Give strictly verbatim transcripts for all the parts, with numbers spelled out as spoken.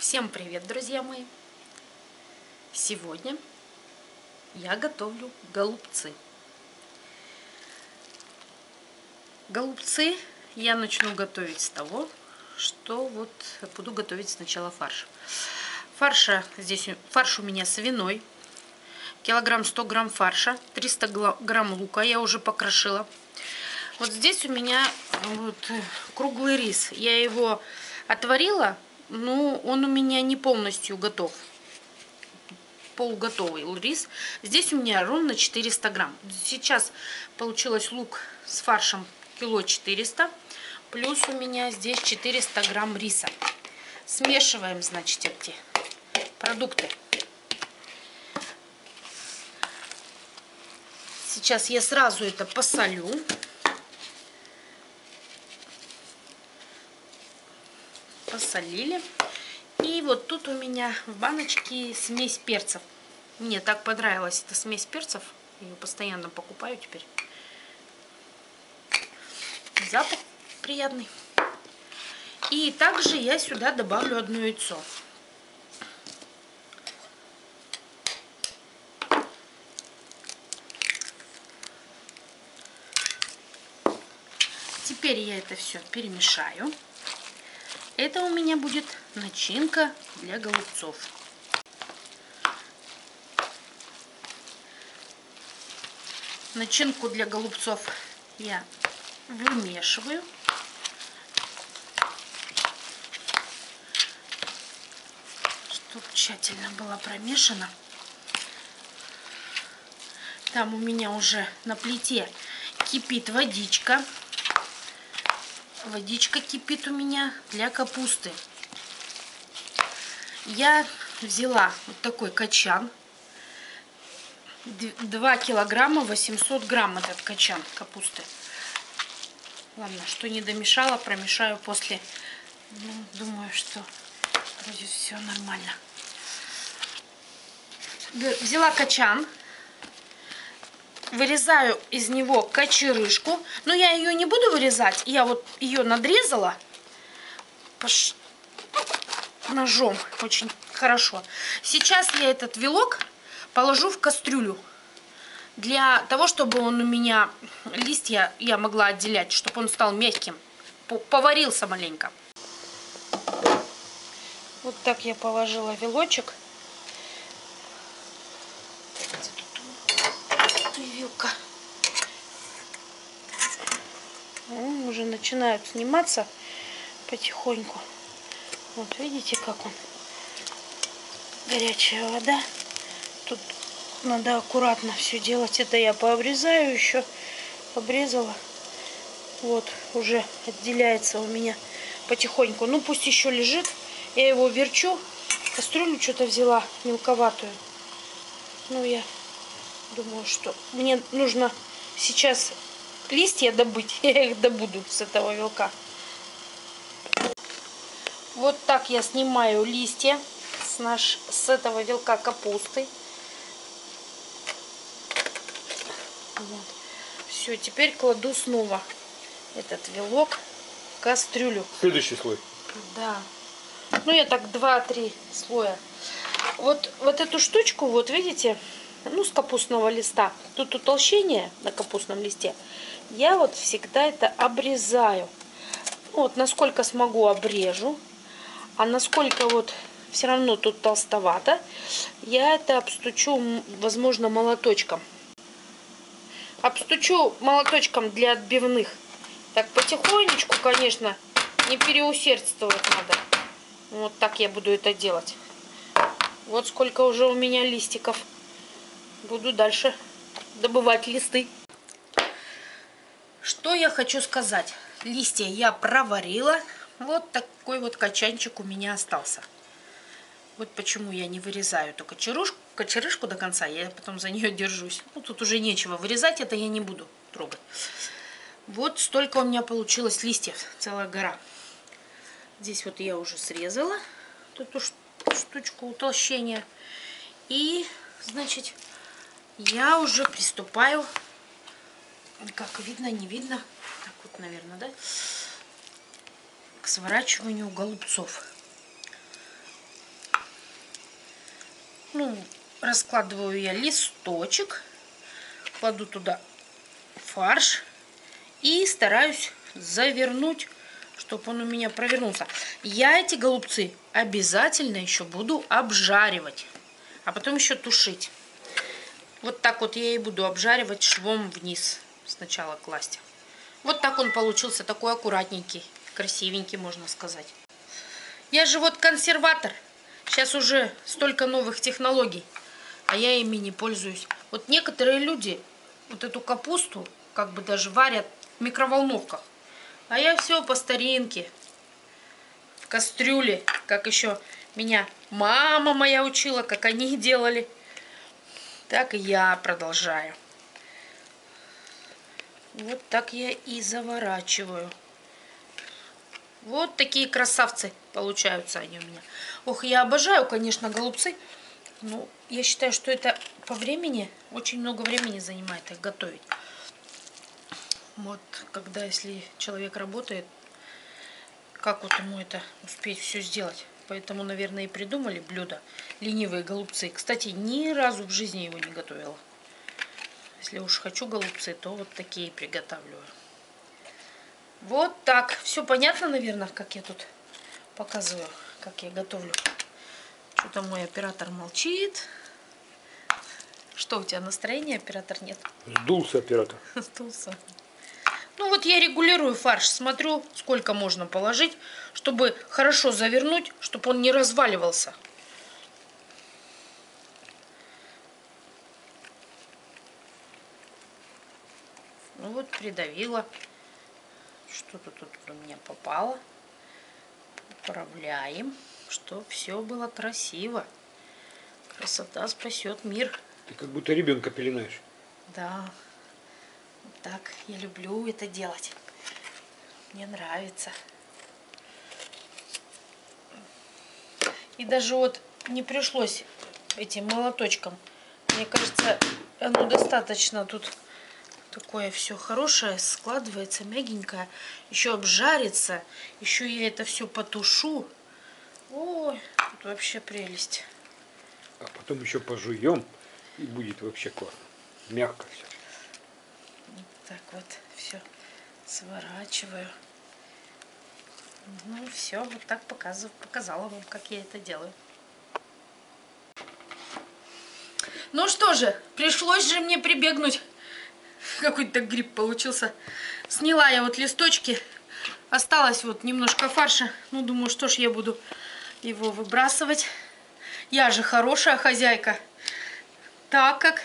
Всем привет, друзья мои! Сегодня я готовлю голубцы. Голубцы я начну готовить с того, что вот буду готовить сначала фарш. Фарша здесь фарш у меня свиной, килограмм сто грамм фарша, триста грамм лука я уже покрошила. Вот здесь у меня вот круглый рис, я его отварила. Ну, он у меня не полностью готов. Полуготовый рис. Здесь у меня ровно четыреста грамм. Сейчас получилось лук с фаршем кило четыреста. Плюс у меня здесь четыреста грамм риса. Смешиваем, значит, эти продукты. Сейчас я сразу это посолю. Посолили. И вот тут у меня в баночке смесь перцев. Мне так понравилась эта смесь перцев. Я ее постоянно покупаю теперь. Запах приятный. И также я сюда добавлю одно яйцо. Теперь я это все перемешаю. Это у меня будет начинка для голубцов. Начинку для голубцов я вымешиваю. Чтобы тщательно было промешано. Там у меня уже на плите кипит водичка. Водичка кипит у меня для капусты. Я взяла вот такой качан. два килограмма восемьсот грамм этот качан капусты. Ладно, что не домешала, промешаю после. Ну, думаю, что вроде все нормально. Взяла качан. Вырезаю из него кочерышку. Но я ее не буду вырезать. Я вот ее надрезала Пош... ножом очень хорошо. Сейчас я этот вилок положу в кастрюлю. Для того, чтобы он у меня, листья я могла отделять, чтобы он стал мягким. Поварился маленько. Вот так я положила вилочек. Вилка. Он уже начинает сниматься потихоньку. Вот видите, как он. Горячая вода. Тут надо аккуратно все делать. Это я пообрезаю еще. Обрезала. Вот уже отделяется у меня потихоньку. Ну пусть еще лежит. Я его верчу. Кастрюлю что-то взяла мелковатую. Ну я думаю, что мне нужно сейчас листья добыть. Я их добуду с этого вилка. Вот так я снимаю листья с, наш, с этого вилка капусты. Вот. Все, теперь кладу снова этот вилок в кастрюлю. Следующий слой. Да. Ну я так два-три слоя. Вот, вот эту штучку, вот видите, ну с капустного листа. Тут утолщение на капустном листе. Я вот всегда это обрезаю. Вот насколько смогу обрежу. А насколько вот все равно тут толстовато, я это обстучу, возможно, молоточком. Обстучу молоточком для отбивных. Так потихонечку, конечно, не переусердствовать надо. Вот так я буду это делать. Вот сколько уже у меня листиков. Буду дальше добывать листы. Что я хочу сказать. Листья я проварила. Вот такой вот качанчик у меня остался. Вот почему я не вырезаю эту кочерышку, кочерышку до конца. Я потом за нее держусь. Ну, тут уже нечего вырезать. Это я не буду трогать. Вот столько у меня получилось листьев. Целая гора. Здесь вот я уже срезала эту штучку утолщения. И, значит, я уже приступаю. Как видно, не видно. Так вот, наверное, да? К сворачиванию голубцов. Ну, раскладываю я листочек, кладу туда фарш и стараюсь завернуть, чтобы он у меня провернулся. Я эти голубцы обязательно еще буду обжаривать, а потом еще тушить. Вот так вот я и буду обжаривать швом вниз. Сначала класть. Вот так он получился, такой аккуратненький, красивенький, можно сказать. Я же вот консерватор. Сейчас уже столько новых технологий, а я ими не пользуюсь. Вот некоторые люди вот эту капусту как бы даже варят в микроволновках. А я все по старинке. В кастрюле, как еще меня мама моя учила, как они делали. Так и я продолжаю. Вот так я и заворачиваю. Вот такие красавцы получаются они у меня. Ох, я обожаю, конечно, голубцы. Но я считаю, что это по времени, очень много времени занимает их готовить. Вот, когда если человек работает, как вот ему это успеть все сделать? Поэтому, наверное, и придумали блюдо ленивые голубцы. Кстати, ни разу в жизни его не готовила. Если уж хочу голубцы, то вот такие приготавливаю. Вот так. Все понятно, наверное, как я тут показываю, как я готовлю. Что-то мой оператор молчит. Что у тебя, настроения, оператор, нет? Сдулся оператор. Сдулся. Ну вот я регулирую фарш, смотрю, сколько можно положить, чтобы хорошо завернуть, чтобы он не разваливался. Ну вот придавила. Что-то тут у меня попало. Поправляем, чтобы все было красиво. Красота спасет мир. Ты как будто ребенка пеленаешь. Да. Так, я люблю это делать. Мне нравится. И даже вот не пришлось этим молоточком. Мне кажется, оно достаточно тут такое все хорошее, складывается, мягенькое. Еще обжарится. Еще я это все потушу. Ой, тут вообще прелесть. А потом еще пожуем, и будет вообще классно. Мягко все. Вот так вот все сворачиваю. Ну все, вот так показываю, показала вам, как я это делаю. Ну что же, пришлось же мне прибегнуть. Какой-то гриб получился. Сняла я вот листочки. Осталось вот немножко фарша. Ну, думаю, что ж я буду его выбрасывать. Я же хорошая хозяйка. Так как...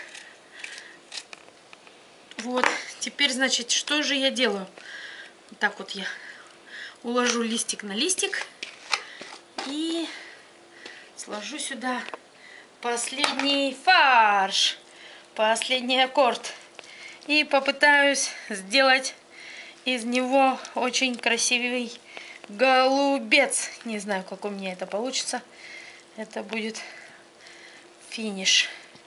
Вот, теперь, значит, что же я делаю? Так вот я уложу листик на листик. И сложу сюда последний фарш. Последний аккорд. И попытаюсь сделать из него очень красивый голубец. Не знаю, как у меня это получится. Это будет финиш.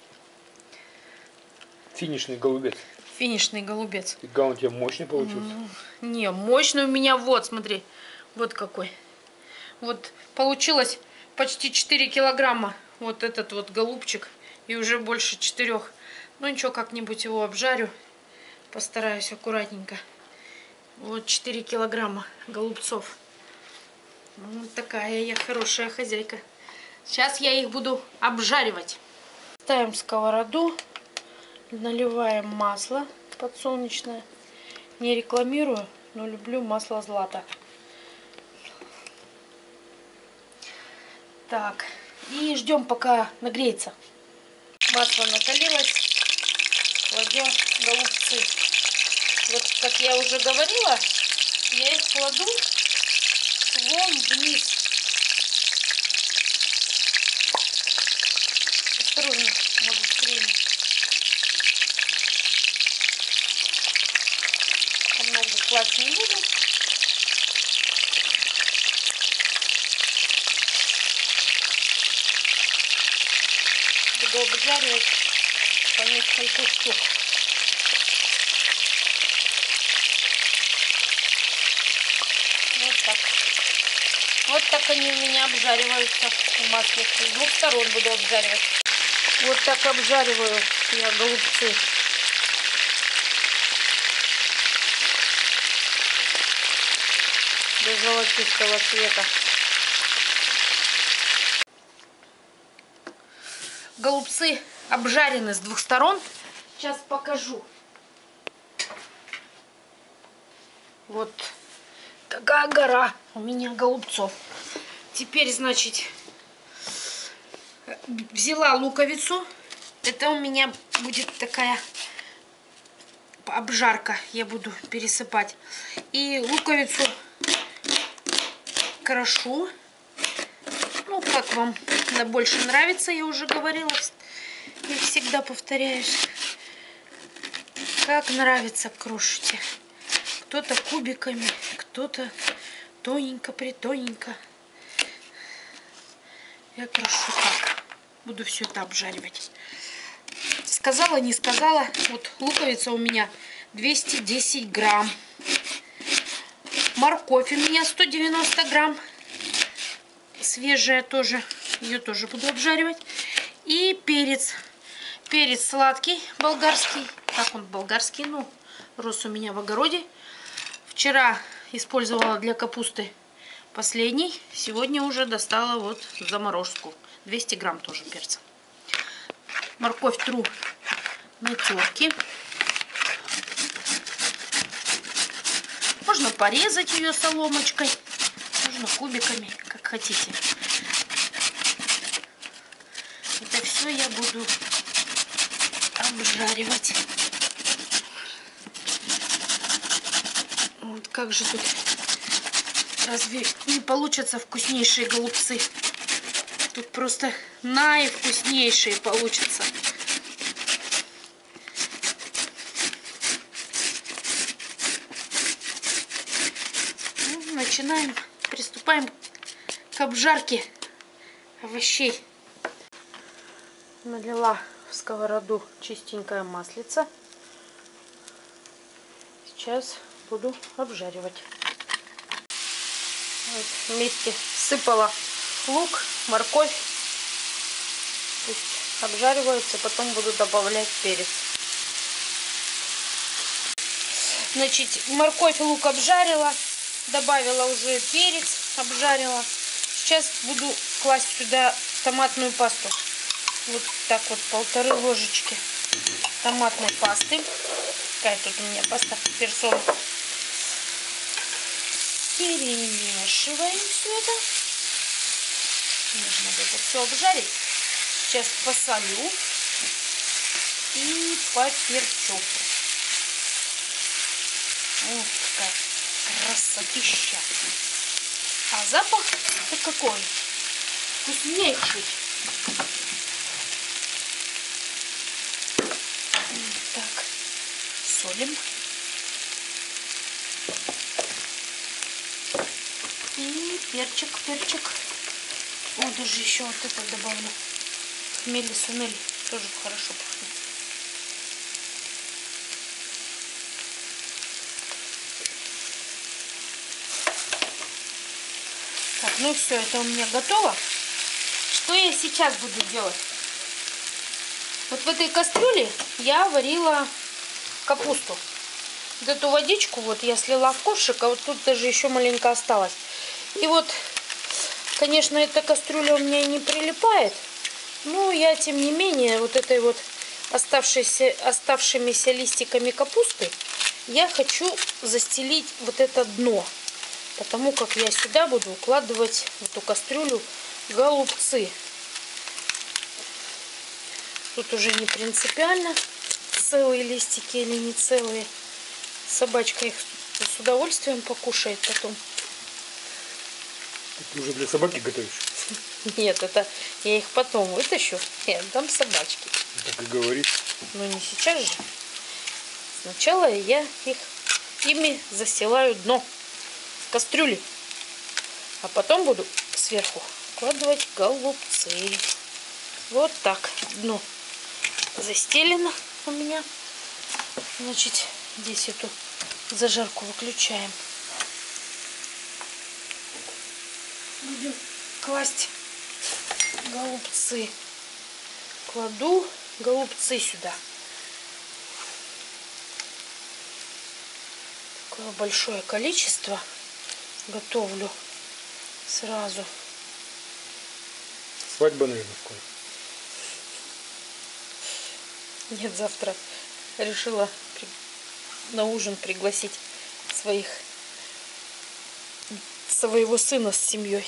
Финишный голубец. Финишный голубец. И га, он тебе мощный получился? Не, мощный у меня, вот, смотри. Вот какой. Вот получилось почти четыре килограмма. Вот этот вот голубчик. И уже больше четырёх. Ну ничего, как-нибудь его обжарю. Постараюсь аккуратненько. Вот четыре килограмма голубцов. Вот такая я хорошая хозяйка. Сейчас я их буду обжаривать. Ставим сковороду. Наливаем масло подсолнечное. Не рекламирую, но люблю масло Злата. Так. И ждем, пока нагреется. Масло накалилось. Кладем голубцы. Вот, как я уже говорила, я их кладу швом вниз. Осторожно, может стрельнуть. Много класть не буду. Буду обжаривать по несколько штук. Вот так. Вот так они у меня обжариваются в масле. С двух сторон буду обжаривать. Вот так обжариваю я голубцы. До золотистого цвета. Голубцы обжарены с двух сторон. Сейчас покажу. Вот такая гора у меня голубцов. Теперь, значит, взяла луковицу. Это у меня будет такая обжарка. Я буду пересыпать. И луковицу крошу. Ну, как вам больше нравится, я уже говорила. И всегда повторяюсь. Как нравится, крошите. Кто-то кубиками, кто-то тоненько-притоненько. Я крошу так. Буду все это обжаривать. Сказала, не сказала. Вот луковица у меня двести десять грамм. Морковь у меня сто девяносто грамм. Свежая тоже. Ее тоже буду обжаривать. И перец. Перец сладкий, болгарский. Как он болгарский? Ну, рос у меня в огороде. Вчера использовала для капусты последний. Сегодня уже достала вот заморозку. двести грамм тоже перца. Морковь тру на терке. Можно порезать ее соломочкой. Можно кубиками, как хотите. Это все я буду обжаривать. Вот как же тут, разве не получатся вкуснейшие голубцы? Тут просто наивкуснейшие получатся. Ну, начинаем, приступаем к обжарке овощей. Налила в сковороду чистенькое маслице. Сейчас буду обжаривать. Вот вместе сыпала лук, морковь. Пусть обжариваются, потом буду добавлять перец. Значит, морковь и лук обжарила, добавила уже перец, обжарила. Сейчас буду класть сюда томатную пасту. Вот так вот полторы ложечки томатной пасты. Какая тут у меня паста перцовая. Перемешиваем все это. Нужно это все обжарить. Сейчас посолю и поперчу. Вот такая красотища. А запах-то какой? Вкуснейший. Так, солим. И перчик, перчик. О, даже еще вот это добавлю. Хмели, сунели. Тоже хорошо пахнет. Так, ну и все, это у меня готово. Что я сейчас буду делать? Вот в этой кастрюле я варила капусту. Вот эту водичку вот я слила в ковшик, а вот тут даже еще маленько осталось. И вот, конечно, эта кастрюля у меня и не прилипает, но я, тем не менее, вот этой вот оставшейся, оставшимися листиками капусты я хочу застелить вот это дно, потому как я сюда буду укладывать в эту кастрюлю голубцы. Тут уже не принципиально, целые листики или не целые. Собачка их с удовольствием покушает потом. Ты уже для собаки готовишь? Нет, это я их потом вытащу и отдам собачке. Так и говорит. Но не сейчас же. Сначала я их ими застилаю дно кастрюли. А потом буду сверху вкладывать голубцы. Вот так. Дно застелено у меня. Значит, здесь эту зажарку выключаем. Будем класть голубцы. кладу голубцы сюда. Такое большое количество готовлю сразу. Свадьба, наверное, скоро. Нет, завтра решила на ужин пригласить своих своего сына с семьей.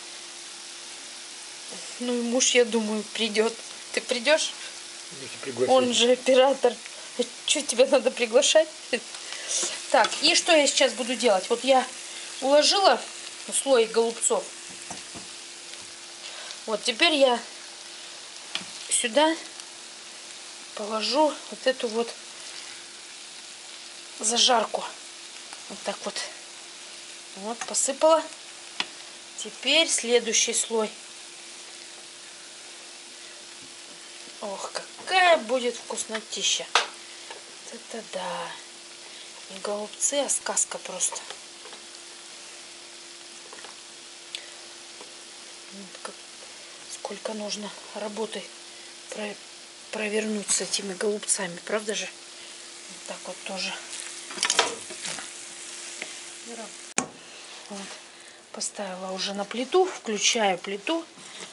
Ну и муж, я думаю, придет. Ты придешь? Он же оператор. Что, тебя надо приглашать? Так, и что я сейчас буду делать? Вот я уложила слой голубцов. Вот теперь я сюда положу вот эту вот зажарку. Вот так вот. Вот, посыпала. Теперь следующий слой. Ох, какая будет вкуснотища. Это да. Не голубцы, а сказка просто. Как, сколько нужно работы про, провернуть с этими голубцами, правда же? Вот так вот тоже. Вот. Поставила уже на плиту, включаю плиту.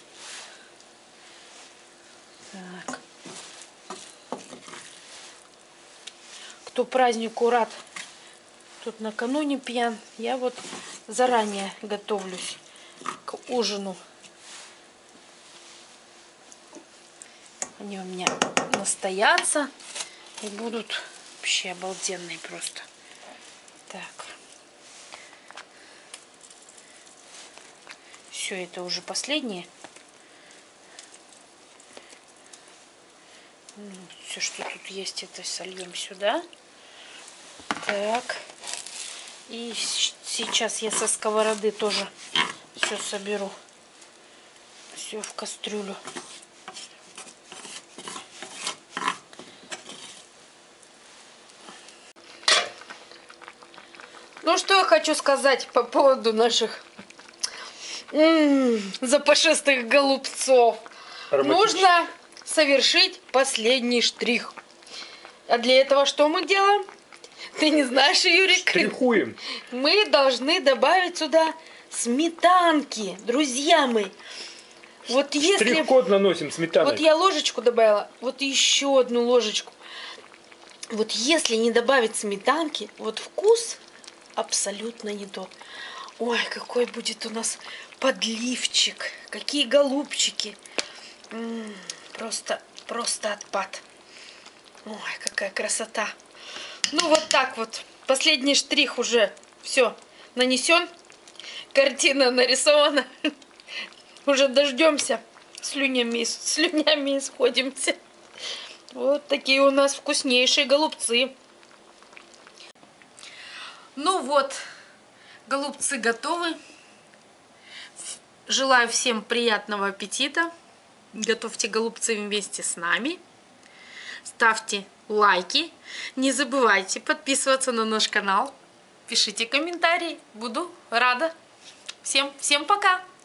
Так. Кто празднику рад, тут накануне пьян. Я вот заранее готовлюсь к ужину. Они у меня настоятся и будут вообще обалденные просто. Так. Все, это уже последнее. Ну, все, что тут есть, это сольем сюда. Так. И сейчас я со сковороды тоже все соберу. Все в кастрюлю. Ну, что я хочу сказать по поводу наших м-м, запашистых голубцов. Нужно совершить последний штрих. А для этого что мы делаем? Ты не знаешь, Юрик? Штрихуем. Мы должны добавить сюда сметанки, друзья мои. Вот если... Штрих-код наносим сметаной. Вот я ложечку добавила, вот еще одну ложечку. Вот если не добавить сметанки, вот вкус абсолютно не тот. Ой, какой будет у нас подливчик. Какие голубчики. М-м, просто, просто отпад. Ой, какая красота. Ну вот так вот. Последний штрих уже все нанесен. Картина нарисована. Уже дождемся. Слюнями, слюнями исходимся. Вот такие у нас вкуснейшие голубцы. Ну вот, голубцы готовы. Желаю всем приятного аппетита. Готовьте голубцы вместе с нами. Ставьте лайки. Не забывайте подписываться на наш канал. Пишите комментарии. Буду рада. Всем, всем пока!